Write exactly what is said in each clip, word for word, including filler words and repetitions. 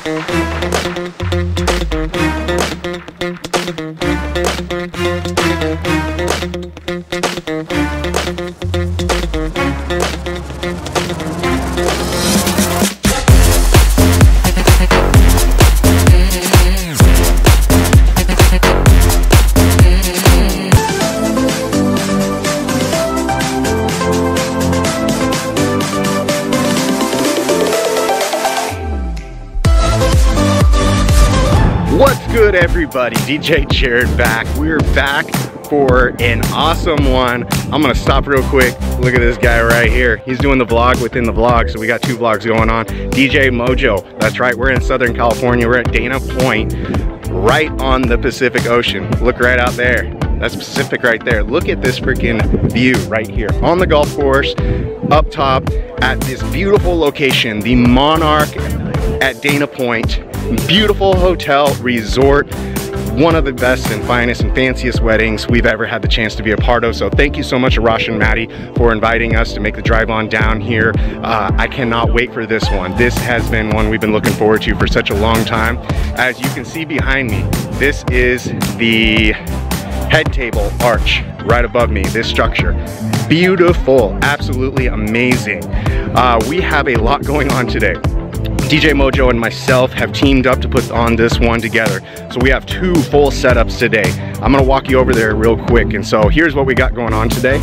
What's good, everybody? D J Jared back. We're back for an awesome one. I'm gonna stop real quick. Look at this guy right here. He's doing the vlog within the vlog, so we got two vlogs going on. D J Mojo. That's right, we're in Southern California. We're at Dana Point, right on the Pacific Ocean. Look right out there. That's Pacific right there. Look at this freaking view right here on the golf course, up top at this beautiful location, the Monarch at Dana Point. Beautiful hotel resort, one of the best and finest and fanciest weddings we've ever had the chance to be a part of. So thank you so much, Arash and Maddie, for inviting us to make the drive on down here. Uh, I cannot wait for this one. This has been one we've been looking forward to for such a long time. As you can see behind me, this is the head table arch right above me, this structure. Beautiful, absolutely amazing. Uh, we have a lot going on today. D J Mojo and myself have teamed up to put on this one together. So we have two full setups today. I'm gonna walk you over there real quick. And so here's what we got going on today.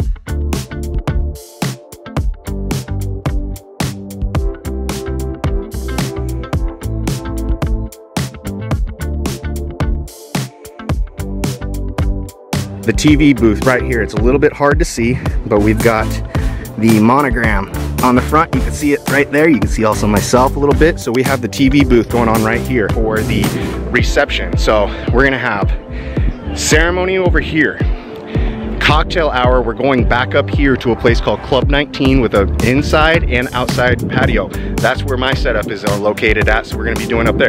The T V booth right here. It's a little bit hard to see, but we've got the monogram on the front. You can see it right there. You can see also myself a little bit. So we have the T V booth going on right here for the reception. So we're gonna have ceremony over here, cocktail hour. We're going back up here to a place called Club nineteen with an inside and outside patio. That's where my setup is located at. So we're gonna be doing up there.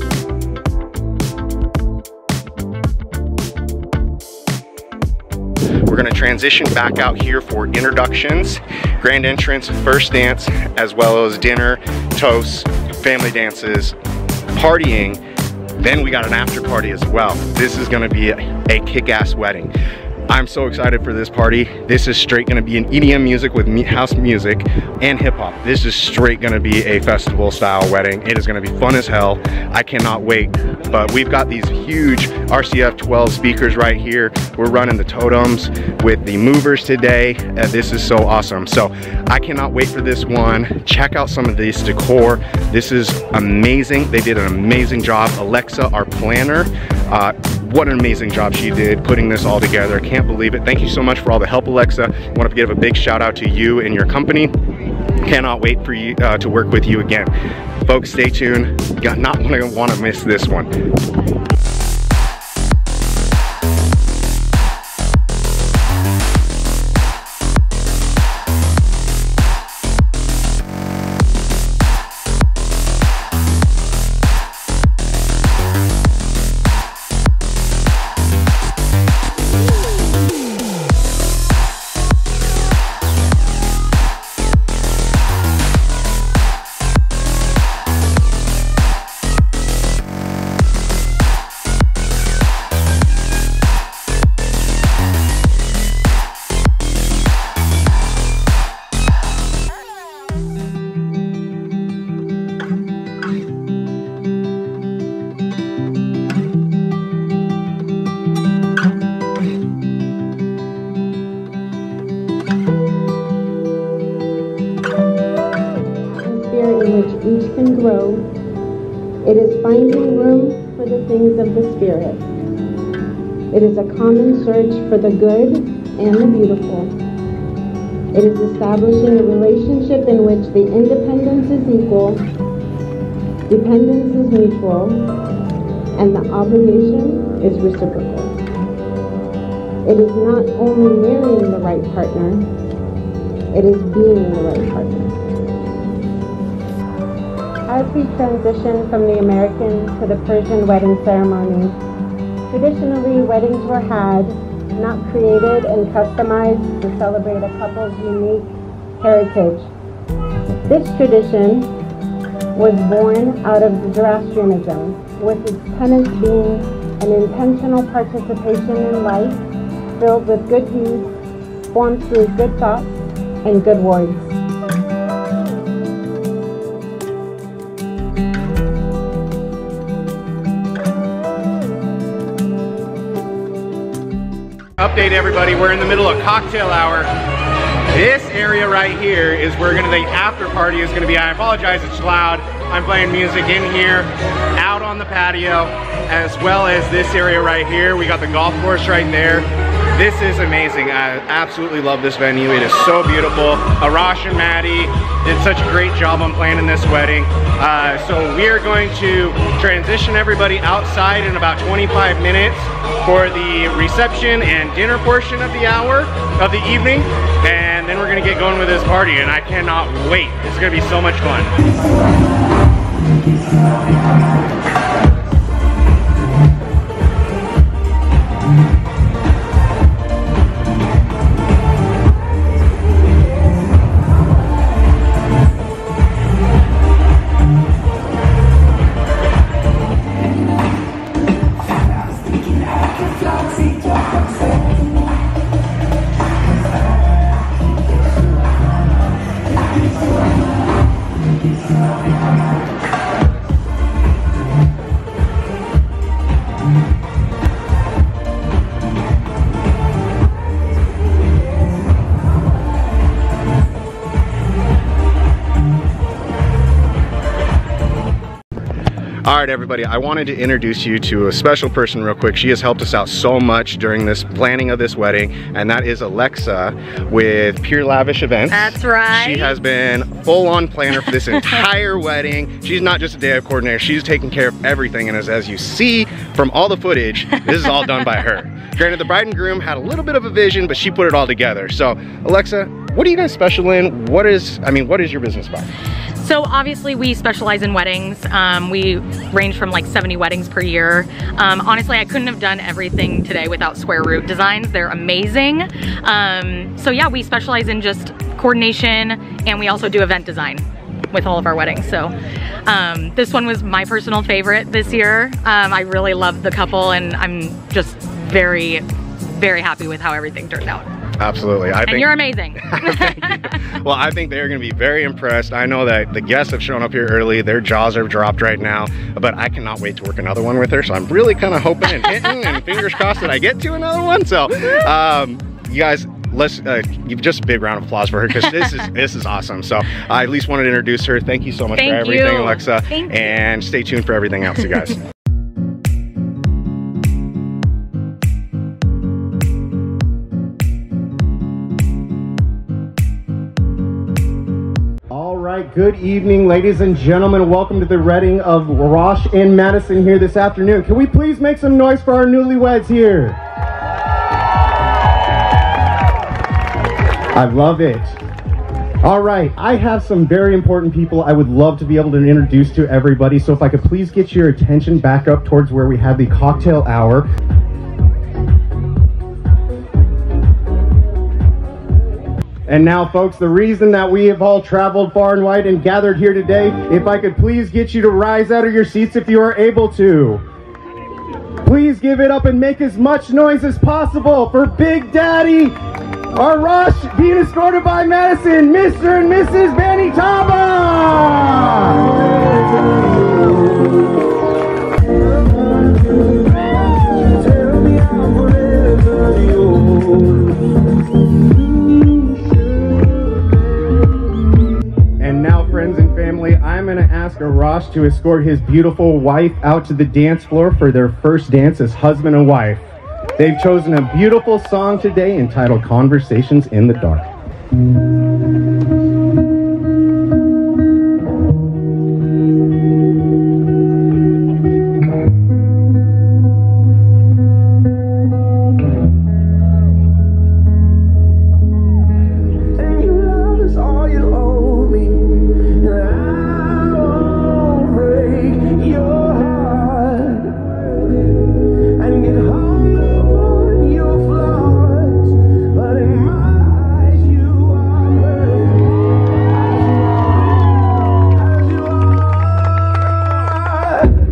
We're gonna transition back out here for introductions, grand entrance, first dance, as well as dinner, toasts, family dances, partying. Then we got an after party as well. This is gonna be a, a kick-ass wedding. I'm so excited for this party. This is straight gonna be an E D M music with house music and hip hop. This is straight gonna be a festival style wedding. It is gonna be fun as hell. I cannot wait. But we've got these huge R C F twelve speakers right here. We're running the totems with the movers today. Uh, this is so awesome. So I cannot wait for this one. Check out some of this decor. This is amazing. They did an amazing job. Alexa, our planner, uh, what an amazing job she did putting this all together. Can't believe it. Thank you so much for all the help, Alexa. I want to give a big shout out to you and your company. Cannot wait for you uh, to work with you again. Folks, stay tuned. Got not gonna want to miss this one. Each can grow. It is finding room for the things of the Spirit. It is a common search for the good and the beautiful. It is establishing a relationship in which the independence is equal, dependence is mutual, and the obligation is reciprocal. It is not only marrying the right partner, it is being the right partner. As we transition from the American to the Persian wedding ceremony, traditionally weddings were had, not created and customized to celebrate a couple's unique heritage. This tradition was born out of Zoroastrianism, with its tenets being an intentional participation in life filled with good deeds, formed through good thoughts and good words. Update everybody, we're in the middle of cocktail hour. This area right here is where gonna, the after party is gonna be. I apologize, it's loud. I'm playing music in here, out on the patio, as well as this area right here. We got the golf course right there. This is amazing. I absolutely love this venue. It is so beautiful. Arash and Maddie did such a great job on planning this wedding. Uh, so we are going to transition everybody outside in about twenty-five minutes for the reception and dinner portion of the hour of the evening. And then we're gonna get going with this party, and I cannot wait. It's gonna be so much fun. All right, everybody, I wanted to introduce you to a special person real quick. She has helped us out so much during this planning of this wedding, and that is Alexa with Pure Lavish Events. That's right. She has been full-on planner for this entire wedding. She's not just a day of coordinator, she's taking care of everything, and as, as you see from all the footage, this is all done by her. Granted, the bride and groom had a little bit of a vision, but she put it all together. So, Alexa, what are you guys special in? What is, I mean, what is your business about? So obviously we specialize in weddings. Um, we range from like seventy weddings per year. Um, honestly, I couldn't have done everything today without Square Root Designs. They're amazing. Um, so yeah, we specialize in just coordination, and we also do event design with all of our weddings. So um, this one was my personal favorite this year. Um, I really loved the couple, and I'm just very, very happy with how everything turned out. Absolutely. I and think, you're amazing. Thank you. Well, I think they're going to be very impressed. I know that the guests have shown up here early. Their jaws are dropped right now, but I cannot wait to work another one with her. So I'm really kind of hoping and hitting and fingers crossed that I get to another one. So um, you guys, let's uh, give just a big round of applause for her, because this is this is awesome. So I at least wanted to introduce her. Thank you so much Thank for everything, you. Alexa. Thank and you. Stay tuned for everything else, you guys. Good evening, ladies and gentlemen. Welcome to the wedding of Arash and Madison here this afternoon. Can we please make some noise for our newlyweds here? I love it. All right, I have some very important people I would love to be able to introduce to everybody. So if I could please get your attention back up towards where we have the cocktail hour. And now, folks, the reason that we have all traveled far and wide and gathered here today, if I could please get you to rise out of your seats if you are able to. Please give it up and make as much noise as possible for Big Daddy Arash, being escorted by Madison, Mister and Missus Banitaba! I'm going to ask Arash to escort his beautiful wife out to the dance floor for their first dance as husband and wife. They've chosen a beautiful song today entitled Conversations in the Dark.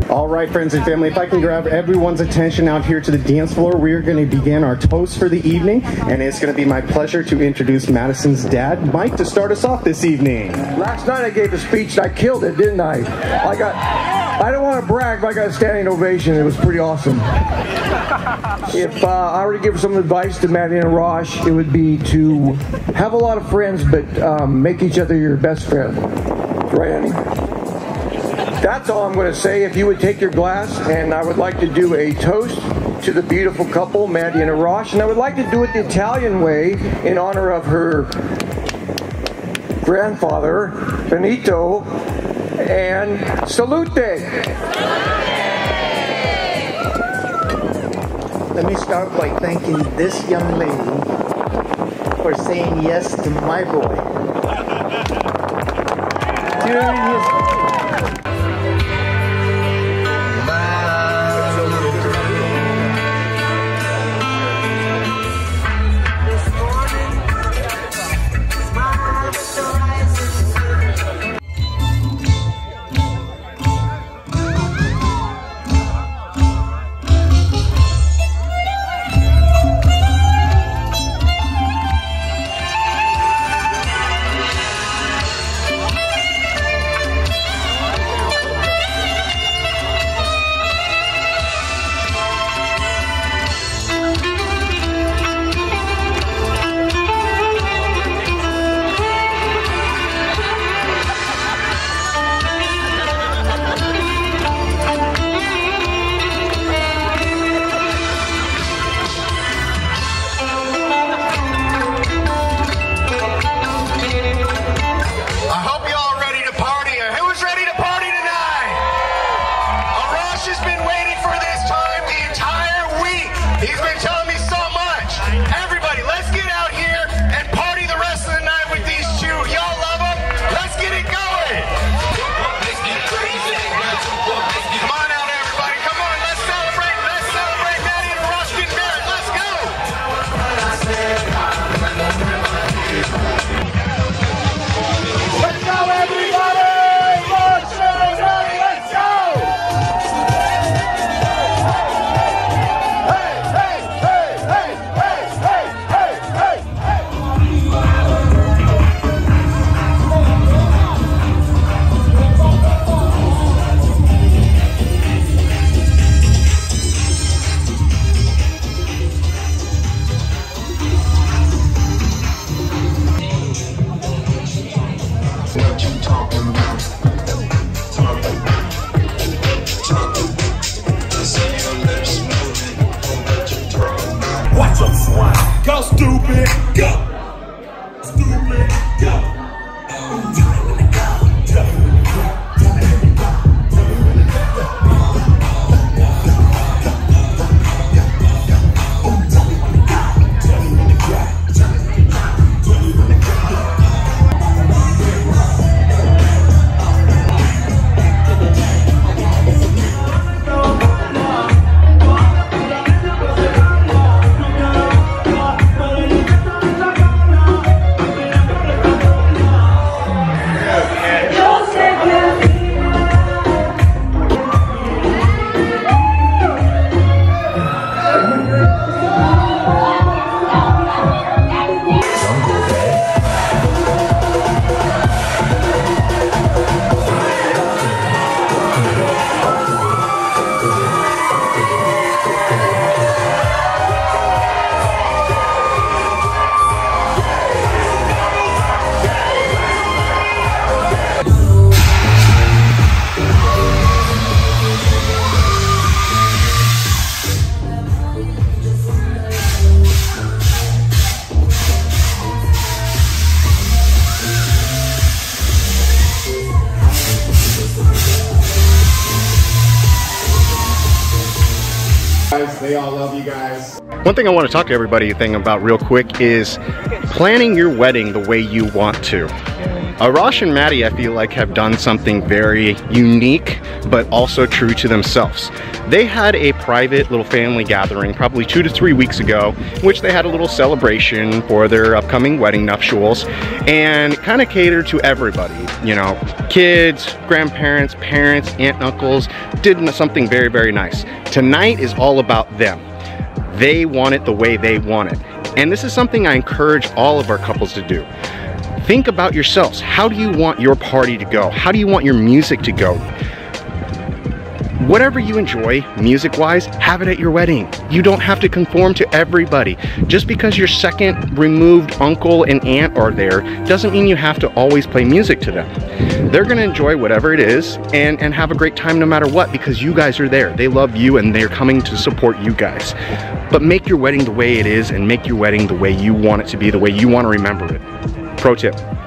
All right, friends and family, if I can grab everyone's attention out here to the dance floor, we're going to begin our toast for the evening, and it's going to be my pleasure to introduce Madison's dad, Mike, to start us off this evening. Last night I gave a speech and I killed it, didn't I? I got, I don't want to brag, but I got a standing ovation. It was pretty awesome. If uh, I were to give some advice to Maddie and Rosh, it would be to have a lot of friends, but um, make each other your best friend. Right, Annie? That's all I'm going to say. If you would take your glass, and I would like to do a toast to the beautiful couple, Maddie and Rosh, and I would like to do it the Italian way in honor of her grandfather, Benito, and salute. Let me start by thanking this young lady for saying yes to my boy. During his Go stupid, go. Stupid, go. They all love you guys. One thing I want to talk to everybody thing about real quick is planning your wedding the way you want to. Arash and Maddie, I feel like, have done something very unique, but also true to themselves. They had a private little family gathering probably two to three weeks ago, in which they had a little celebration for their upcoming wedding nuptials and kind of catered to everybody. You know, kids, grandparents, parents, aunt and uncles, did something very, very nice. Tonight is all about them. They want it the way they want it. And this is something I encourage all of our couples to do. Think about yourselves. How do you want your party to go? How do you want your music to go? Whatever you enjoy music-wise, have it at your wedding. You don't have to conform to everybody. Just because your second removed uncle and aunt are there doesn't mean you have to always play music to them. They're gonna enjoy whatever it is and, and have a great time no matter what, because you guys are there. They love you and they're coming to support you guys. But make your wedding the way it is and make your wedding the way you want it to be, the way you want to remember it. Pro tip.